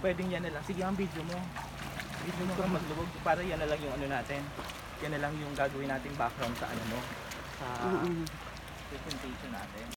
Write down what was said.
pwedeng yan na lang. Sige, ang video mo. Video mo kang maglubog para yan na lang yung ano natin. Yan na lang yung gagawin nating background sa ano mo. Sa presentation natin.